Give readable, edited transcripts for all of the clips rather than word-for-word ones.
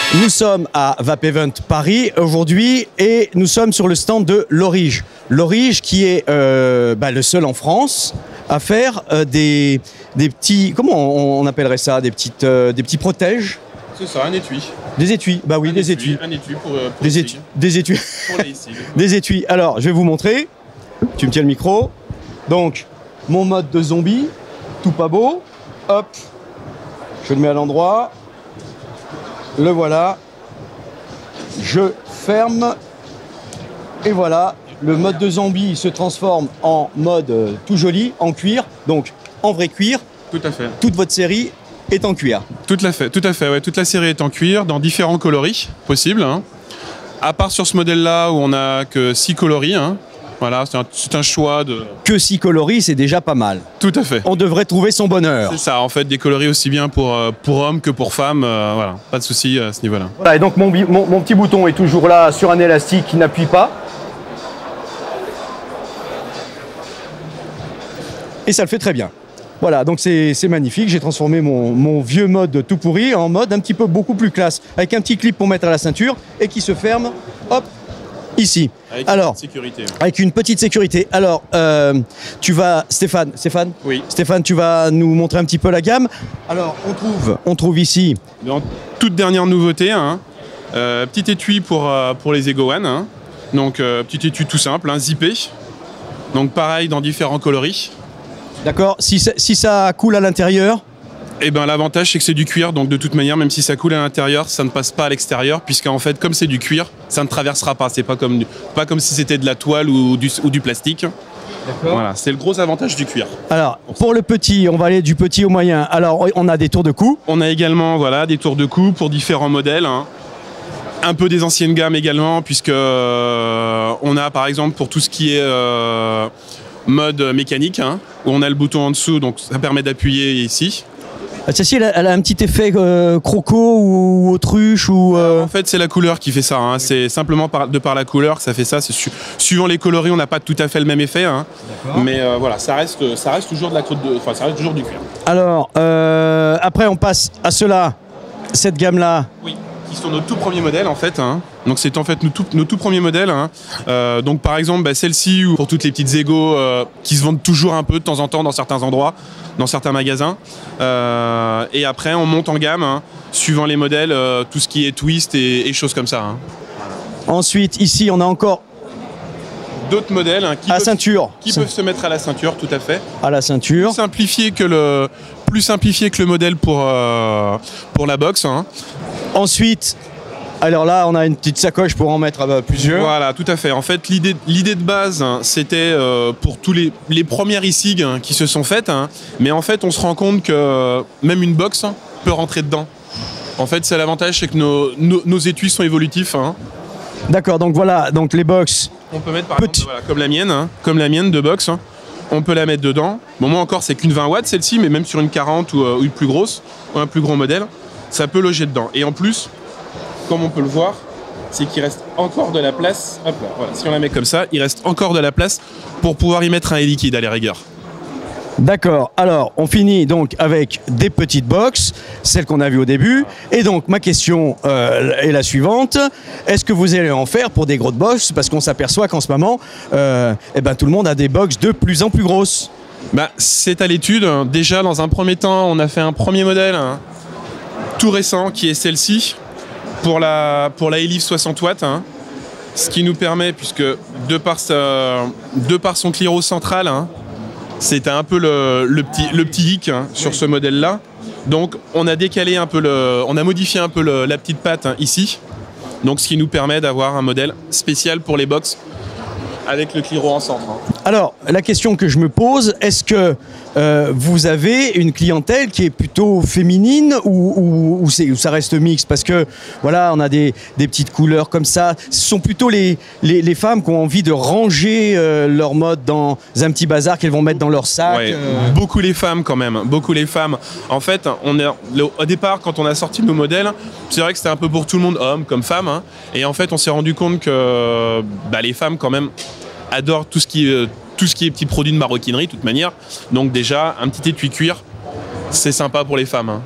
Nous sommes à Vapevent Paris aujourd'hui et nous sommes sur le stand de Lorige. Lorige qui est le seul en France à faire des petits, comment on appellerait ça, des petits protèges. C'est ça, un étui. Des étuis, bah oui, des étuis. Un étui pour des étuis. Des étuis. Pour les lessives. Des étuis. Alors, je vais vous montrer. Tu me tiens le micro. Donc, mon mode de zombie, tout pas beau. Hop, je le mets à l'endroit. Le voilà. Je ferme. Et voilà, le mode de zombie se transforme en mode tout joli, en cuir. Donc, en vrai cuir. Tout à fait. Toute votre série est en cuir. Tout à fait, ouais. Toute la série est en cuir, dans différents coloris possibles. Hein. À part sur ce modèle-là où on n'a que 6 coloris. Hein. Voilà, c'est un choix de... Que 6 coloris, c'est déjà pas mal. Tout à fait. On devrait trouver son bonheur. C'est ça, en fait, des coloris aussi bien pour hommes que pour femmes. Voilà, pas de souci à ce niveau-là. Voilà, et donc mon petit bouton est toujours là sur un élastique qui n'appuie pas. Et ça le fait très bien. Voilà, donc c'est magnifique. J'ai transformé mon vieux mode tout pourri en mode un petit peu beaucoup plus classe, avec un petit clip pour mettre à la ceinture et qui se ferme, hop, ici. Avec Alors, une petite sécurité. Avec une petite sécurité. Alors, tu vas, Stéphane, oui. Stéphane, tu vas nous montrer un petit peu la gamme. Alors, on trouve ici. Dans toute dernière nouveauté, hein, petit étui pour les Ego One. Hein. Donc, petit étui tout simple, hein, zippé. Donc, pareil dans différents coloris. D'accord. Si ça coule à l'intérieur. Eh ben, l'avantage, c'est que c'est du cuir, donc de toute manière, même si ça coule à l'intérieur, ça ne passe pas à l'extérieur, puisqu'en fait, comme c'est du cuir, ça ne traversera pas. C'est pas comme si c'était de la toile ou du plastique. D'accord. Voilà, c'est le gros avantage du cuir. Alors, pour le petit, on va aller du petit au moyen. Alors, on a des tours de cou. On a également, voilà, des tours de cou pour différents modèles. Hein. Un peu des anciennes gammes également, puisque on a, par exemple, pour tout ce qui est mode mécanique, hein, où on a le bouton en dessous, donc ça permet d'appuyer ici. Celle-ci, elle a un petit effet croco ou autruche ou... En fait, c'est la couleur qui fait ça. Hein. C'est simplement de par la couleur que ça fait ça. Suivant les coloris, on n'a pas tout à fait le même effet. Hein. Mais voilà, ça reste toujours ça reste toujours du cuir. Alors, après, on passe à cela, cette gamme-là. Oui, qui sont nos tout premiers modèles en fait. Hein. Donc c'est en fait nos tout premiers modèles. Hein. Donc par exemple, celle-ci, pour toutes les petites Ego qui se vendent toujours un peu de temps en temps dans certains endroits, dans certains magasins. Et après, on monte en gamme, hein, suivant les modèles, tout ce qui est twist et choses comme ça. Hein. Ensuite, ici, on a encore d'autres modèles hein, qui peuvent se mettre à la ceinture, tout à fait. À la ceinture. Plus simplifié que le modèle pour la box. Hein. Ensuite, alors là, on a une petite sacoche pour en mettre plusieurs. Voilà, tout à fait. En fait, l'idée de base, hein, c'était pour tous les premières e-cig hein, qui se sont faites. Hein, mais en fait, on se rend compte que même une box hein, peut rentrer dedans. En fait, c'est l'avantage, c'est que nos étuis sont évolutifs. Hein. D'accord, donc voilà, donc les box. On peut mettre par exemple, voilà, comme la mienne de box. Hein, on peut la mettre dedans. Bon, moi encore, c'est qu'une 20 watts celle-ci, mais même sur une 40 ou une plus grosse, ou un plus gros modèle, ça peut loger dedans. Et en plus, comme on peut le voir, c'est qu'il reste encore de la place. Hop là, voilà. Si on la met comme ça, il reste encore de la place pour pouvoir y mettre un liquide à la rigueur. D'accord, alors on finit donc avec des petites box, celles qu'on a vues au début. Et donc ma question est la suivante, est-ce que vous allez en faire pour des grosses box? Parce qu'on s'aperçoit qu'en ce moment, tout le monde a des box de plus en plus grosses. Bah, c'est à l'étude. Déjà, dans un premier temps, on a fait un premier modèle hein, tout récent qui est celle-ci pour la Elif 60 watts. Hein, ce qui nous permet, puisque de par son cliro central, hein, c'était un peu le petit hic hein, sur ce modèle-là. Donc on a décalé un peu on a modifié un peu la petite patte hein, ici. Donc ce qui nous permet d'avoir un modèle spécial pour les box avec le cliro en centre. Hein. Alors la question que je me pose, est-ce que vous avez une clientèle qui est plutôt féminine ou ça reste mixte? Parce que voilà, on a des petites couleurs comme ça. Ce sont plutôt les femmes qui ont envie de ranger leur mode dans un petit bazar qu'elles vont mettre dans leur sac. Ouais, beaucoup les femmes quand même, beaucoup les femmes. En fait, au départ, quand on a sorti nos modèles, c'est vrai que c'était un peu pour tout le monde, hommes comme femmes. Hein, et en fait, on s'est rendu compte que les femmes quand même adorent tout ce qui est petits produits de maroquinerie de toute manière. Donc déjà, un petit étui cuir, c'est sympa pour les femmes. Hein.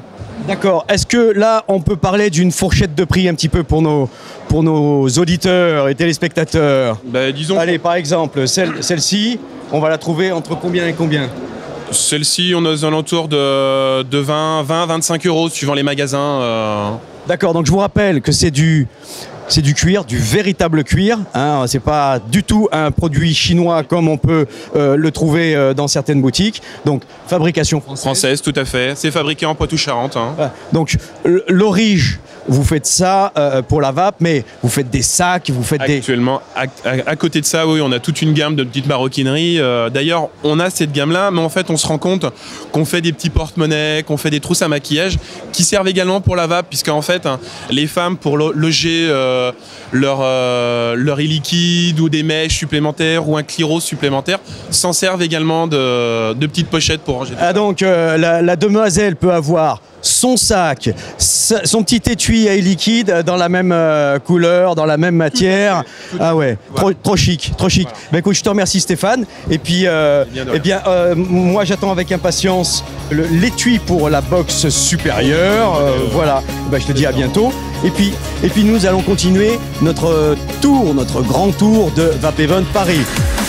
D'accord. Est-ce que là, on peut parler d'une fourchette de prix un petit peu pour nos auditeurs et téléspectateurs? Bah, disons. Allez, par exemple, celle-ci, on va la trouver entre combien et combien? Celle-ci, on est aux alentours de 20-25 euros suivant les magasins. D'accord, donc je vous rappelle que c'est du cuir, du véritable cuir. Hein, c'est pas du tout un produit chinois comme on peut le trouver dans certaines boutiques. Donc, fabrication française. Française, tout à fait. C'est fabriqué en Poitou-Charentes. Hein. Donc, l'orige, vous faites ça pour la vape, mais vous faites des sacs, vous faites Actuellement, à côté de ça, oui, on a toute une gamme de petites maroquineries. D'ailleurs, on a cette gamme-là, mais en fait, on se rend compte qu'on fait des petits porte-monnaies, qu'on fait des trousses à maquillage qui servent également pour la vape, puisqu'en fait, hein, les femmes, pour loger leur e-liquide ou des mèches supplémentaires ou un cliro supplémentaire, s'en servent également de petites pochettes pour ranger. Donc, la demoiselle peut avoir son sac, son petit étui à liquide dans la même couleur, dans la même matière. Ah ouais, voilà. trop chic, trop chic. Voilà. Bah, écoute, je te remercie Stéphane. Et puis, moi j'attends avec impatience l'étui pour la box supérieure. Voilà, bah, je te dis à bientôt. Et puis nous allons continuer notre grand tour de Vape Event Paris.